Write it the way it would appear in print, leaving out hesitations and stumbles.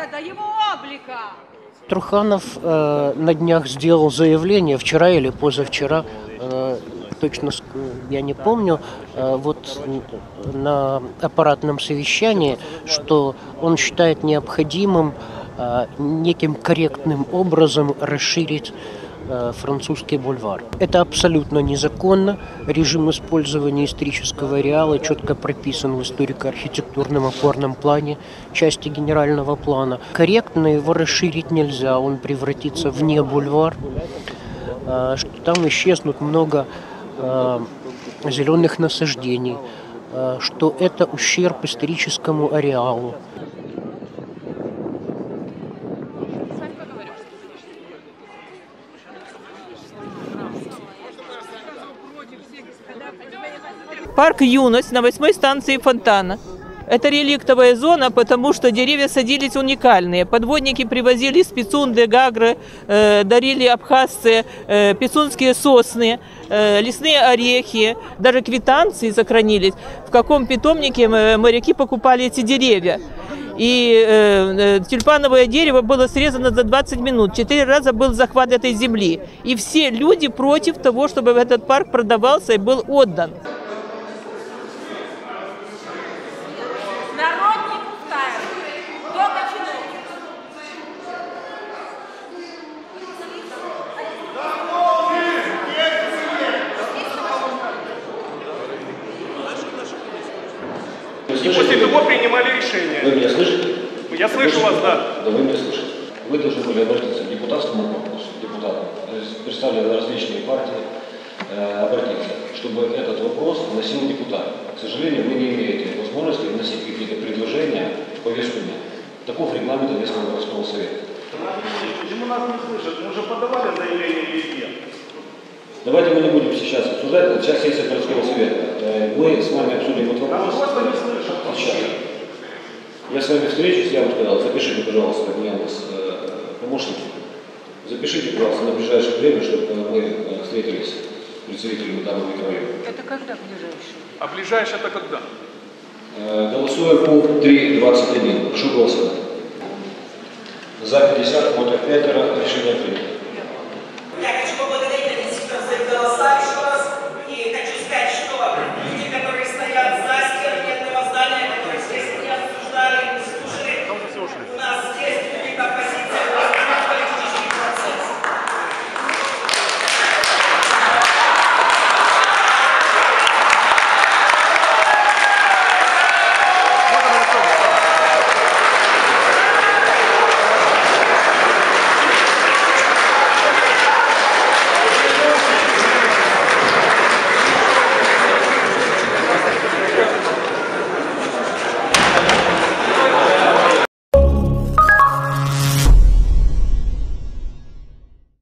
города, его облика. Труханов на днях сделал заявление, вчера или позавчера, точно я не помню, вот на аппаратном совещании, что он считает необходимым неким корректным образом расширить французский бульвар. Это абсолютно незаконно. Режим использования исторического ареала четко прописан в историко-архитектурном опорном плане, части генерального плана. Корректно его расширить нельзя, он превратится в не бульвар, что там исчезнут много зеленых насаждений, что это ущерб историческому ареалу. Парк «Юность» на 8-й станции Фонтана. Это реликтовая зона, потому что деревья садились уникальные. Подводники привозили из Пицунды, Гагры, дарили абхазцы, пицунские сосны, лесные орехи, даже квитанции сохранились, в каком питомнике моряки покупали эти деревья. И тюльпановое дерево было срезано за 20 минут. 4 раза был захват этой земли. И все люди против того, чтобы этот парк продавался и был отдан. И после того принимали решение. Вы меня слышите? Я слышу вас, да. Да, вы меня слышите. Вы должны были обратиться к депутатскому корпусу, депутатам, представлены различные партии, обратиться, чтобы этот вопрос вносил депутат. К сожалению, вы не имеете возможности вносить какие-то предложения в повестку дня. Таков регламент Одесского городского совета. Почему нас не слышат? Мы уже подавали заявление везде. Давайте мы не будем сейчас обсуждать, сейчас сессия городского совета. Мы с вами обсудим этот вопрос. Просто не слышат. Сейчас. Я с вами встречусь, я вам сказал, запишите, пожалуйста, меня у нас помощники. Запишите, пожалуйста, на ближайшее время, чтобы мы встретились с представителями данного микрорайона. Это когда ближайшее? А ближайшее это когда? Голосуем пункт 3.21. Прошу голосовать. За 50, против 5, решение принято. Я хочу поблагодарить родителей за их голоса.